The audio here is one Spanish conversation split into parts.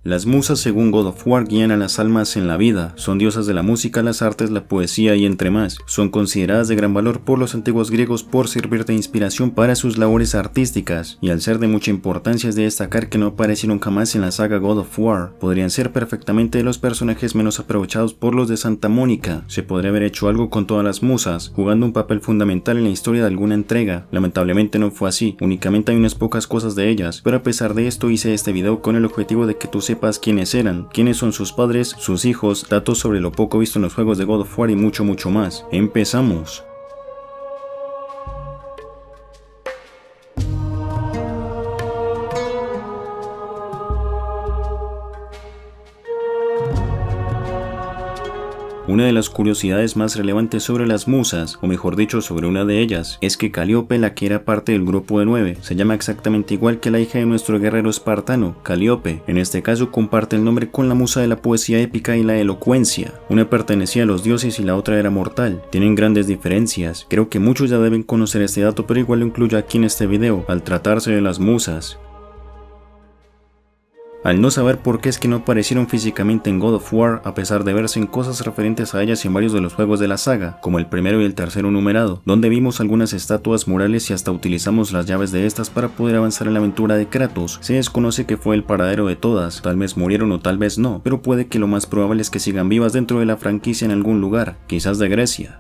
Las musas, según God of War, guían a las almas en la vida, son diosas de la música, las artes, la poesía y entre más. Son consideradas de gran valor por los antiguos griegos por servir de inspiración para sus labores artísticas, y al ser de mucha importancia es de destacar que no aparecieron jamás en la saga God of War. Podrían ser perfectamente los personajes menos aprovechados por los de Santa Mónica. Se podría haber hecho algo con todas las musas, jugando un papel fundamental en la historia de alguna entrega. Lamentablemente no fue así, únicamente hay unas pocas cosas de ellas, pero a pesar de esto hice este video con el objetivo de que tú sepas quiénes eran, quiénes son sus padres, sus hijos, datos sobre lo poco visto en los juegos de God of War y mucho más. ¡Empezamos! Una de las curiosidades más relevantes sobre las musas, o mejor dicho sobre una de ellas, es que Calíope, la que era parte del grupo de 9, se llama exactamente igual que la hija de nuestro guerrero espartano, Calíope. En este caso comparte el nombre con la musa de la poesía épica y la elocuencia. Una pertenecía a los dioses y la otra era mortal. Tienen grandes diferencias. Creo que muchos ya deben conocer este dato, pero igual lo incluyo aquí en este video, al tratarse de las musas. Al no saber por qué es que no aparecieron físicamente en God of War, a pesar de verse en cosas referentes a ellas y en varios de los juegos de la saga, como el primero y el tercero numerado, donde vimos algunas estatuas murales y hasta utilizamos las llaves de estas para poder avanzar en la aventura de Kratos, se desconoce que fue el paradero de todas. Tal vez murieron o tal vez no, pero puede que lo más probable es que sigan vivas dentro de la franquicia en algún lugar, quizás de Grecia.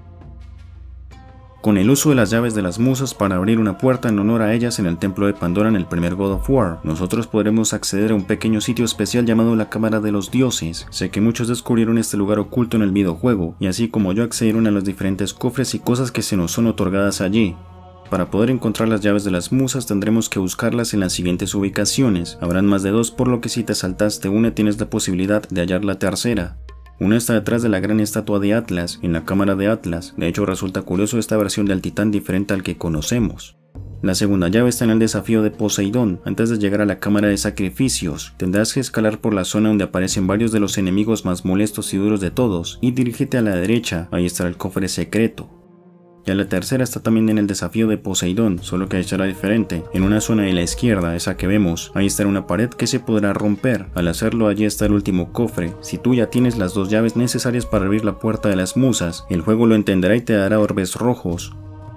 Con el uso de las llaves de las musas para abrir una puerta en honor a ellas en el templo de Pandora en el primer God of War, nosotros podremos acceder a un pequeño sitio especial llamado la Cámara de los Dioses. Sé que muchos descubrieron este lugar oculto en el videojuego, y así como yo accedieron a los diferentes cofres y cosas que se nos son otorgadas allí. Para poder encontrar las llaves de las musas tendremos que buscarlas en las siguientes ubicaciones. Habrán más de 2, por lo que si te saltaste una tienes la posibilidad de hallar la tercera. Una está detrás de la gran estatua de Atlas, en la cámara de Atlas. De hecho resulta curioso esta versión del titán diferente al que conocemos. La segunda llave está en el desafío de Poseidón. Antes de llegar a la cámara de sacrificios, tendrás que escalar por la zona donde aparecen varios de los enemigos más molestos y duros de todos, y dirígete a la derecha, ahí estará el cofre secreto. Ya la tercera está también en el desafío de Poseidón, solo que ahí será diferente. En una zona de la izquierda, esa que vemos, ahí estará una pared que se podrá romper. Al hacerlo, allí está el último cofre. Si tú ya tienes las 2 llaves necesarias para abrir la puerta de las musas, el juego lo entenderá y te dará orbes rojos.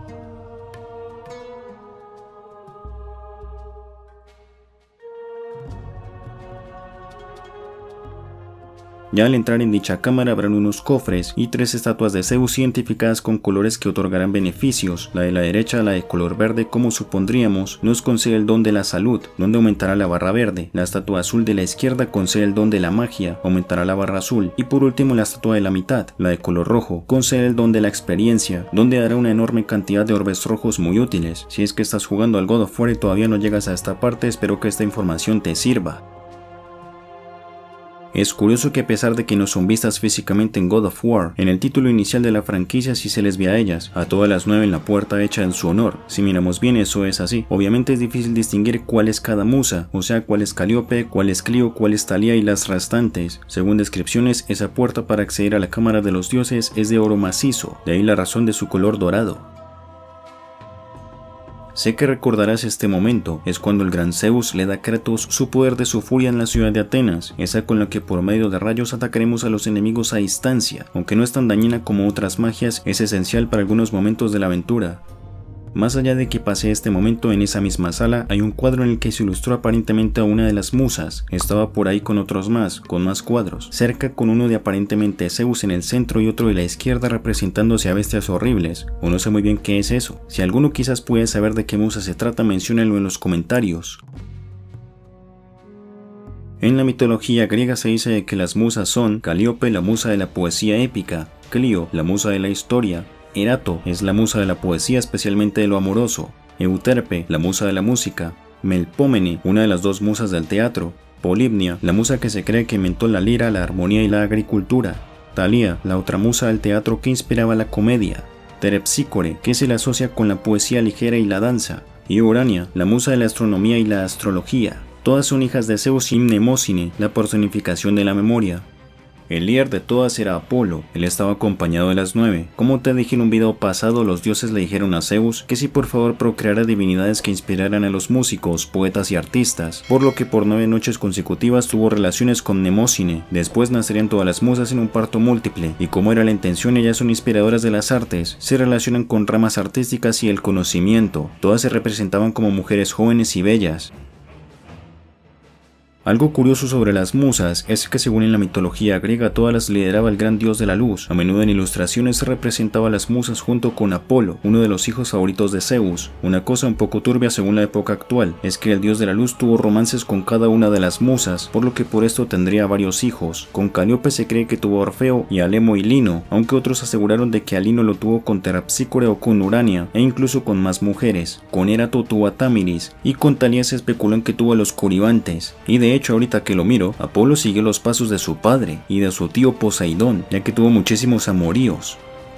Ya al entrar en dicha cámara habrán unos cofres y 3 estatuas de Zeus identificadas con colores que otorgarán beneficios. La de la derecha, la de color verde, como supondríamos, nos concede el don de la salud, donde aumentará la barra verde. La estatua azul de la izquierda concede el don de la magia, aumentará la barra azul. Y por último la estatua de la mitad, la de color rojo, concede el don de la experiencia, donde dará una enorme cantidad de orbes rojos muy útiles. Si es que estás jugando al God of War y todavía no llegas a esta parte, espero que esta información te sirva. Es curioso que a pesar de que no son vistas físicamente en God of War, en el título inicial de la franquicia sí se les ve a ellas, a todas las 9 en la puerta hecha en su honor. Si miramos bien eso es así. Obviamente es difícil distinguir cuál es cada musa, o sea cuál es Calíope, cuál es Clio, cuál es Thalía y las restantes. Según descripciones, esa puerta para acceder a la cámara de los dioses es de oro macizo, de ahí la razón de su color dorado. Sé que recordarás este momento, es cuando el gran Zeus le da a Kratos su poder de su furia en la ciudad de Atenas, esa con la que por medio de rayos atacaremos a los enemigos a distancia. Aunque no es tan dañina como otras magias, es esencial para algunos momentos de la aventura. Más allá de que pase este momento, en esa misma sala hay un cuadro en el que se ilustró aparentemente a una de las musas. Estaba por ahí con otros más, con más cuadros, cerca con uno de aparentemente Zeus en el centro y otro de la izquierda representándose a bestias horribles, o no sé muy bien qué es eso. Si alguno quizás puede saber de qué musa se trata, menciónenlo en los comentarios. En la mitología griega se dice que las musas son Calíope, la musa de la poesía épica, Clio, la musa de la historia, Erato es la musa de la poesía, especialmente de lo amoroso, Euterpe, la musa de la música, Melpómene, una de las 2 musas del teatro, Polibnia, la musa que se cree que inventó la lira, la armonía y la agricultura, Thalía, la otra musa del teatro que inspiraba la comedia, Terpsícore, que se le asocia con la poesía ligera y la danza, y Urania, la musa de la astronomía y la astrología. Todas son hijas de Zeus y Mnemósine, la personificación de la memoria. El líder de todas era Apolo, él estaba acompañado de las 9. Como te dije en un video pasado, los dioses le dijeron a Zeus que si por favor procreara divinidades que inspiraran a los músicos, poetas y artistas, por lo que por 9 noches consecutivas tuvo relaciones con Mnemósine. Después nacerían todas las musas en un parto múltiple, y como era la intención, ellas son inspiradoras de las artes, se relacionan con ramas artísticas y el conocimiento. Todas se representaban como mujeres jóvenes y bellas. Algo curioso sobre las musas es que según en la mitología griega todas las lideraba el gran dios de la luz. A menudo en ilustraciones se representaba a las musas junto con Apolo, uno de los hijos favoritos de Zeus. Una cosa un poco turbia según la época actual es que el dios de la luz tuvo romances con cada una de las musas, por lo que por esto tendría varios hijos. Con Calíope se cree que tuvo a Orfeo y a Lemo y Lino, aunque otros aseguraron de que a Lino lo tuvo con Terpsícore o con Urania, e incluso con más mujeres. Con Erato tuvo a Támiris, y con Talía se especuló en que tuvo a los Coribantes, y de hecho ahorita que lo miro, Apolo siguió los pasos de su padre y de su tío Poseidón, ya que tuvo muchísimos amoríos.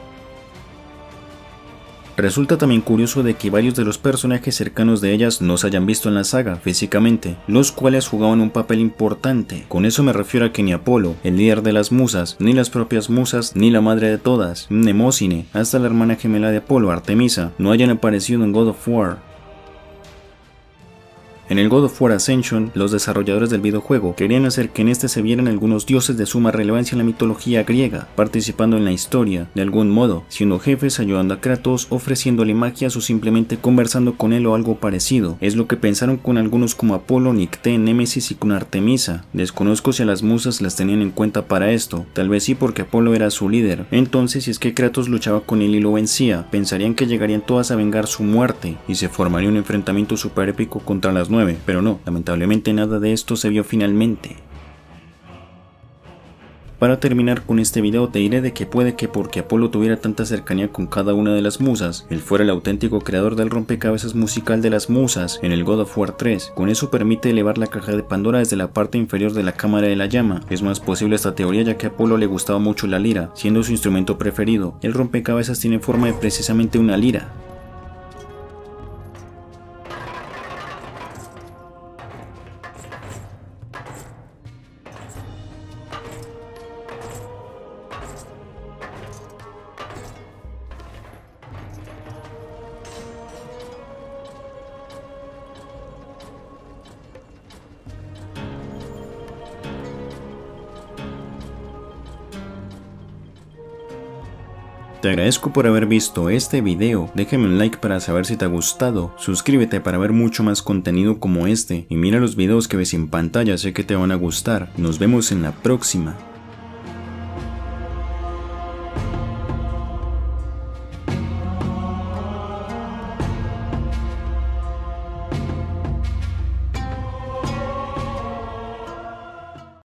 Resulta también curioso de que varios de los personajes cercanos de ellas no se hayan visto en la saga físicamente, los cuales jugaban un papel importante. Con eso me refiero a que ni Apolo, el líder de las musas, ni las propias musas, ni la madre de todas, Mnemósine, hasta la hermana gemela de Apolo, Artemisa, no hayan aparecido en God of War. En el God of War Ascension, los desarrolladores del videojuego querían hacer que en este se vieran algunos dioses de suma relevancia en la mitología griega, participando en la historia, de algún modo, siendo jefes, ayudando a Kratos, ofreciéndole magias o simplemente conversando con él o algo parecido. Es lo que pensaron con algunos como Apolo, Nicté, Némesis y con Artemisa. Desconozco si a las musas las tenían en cuenta para esto, tal vez sí porque Apolo era su líder. Entonces, si es que Kratos luchaba con él y lo vencía, pensarían que llegarían todas a vengar su muerte, y se formaría un enfrentamiento super épico contra las 9, pero no, lamentablemente nada de esto se vio finalmente. Para terminar con este video te diré de que puede que porque Apolo tuviera tanta cercanía con cada una de las musas, él fuera el auténtico creador del rompecabezas musical de las musas en el God of War 3. Con eso permite elevar la caja de Pandora desde la parte inferior de la cámara de la llama. Es más posible esta teoría ya que a Apolo le gustaba mucho la lira, siendo su instrumento preferido. El rompecabezas tiene forma de precisamente una lira. Te agradezco por haber visto este video, déjame un like para saber si te ha gustado, suscríbete para ver mucho más contenido como este y mira los videos que ves en pantalla, sé que te van a gustar. Nos vemos en la próxima.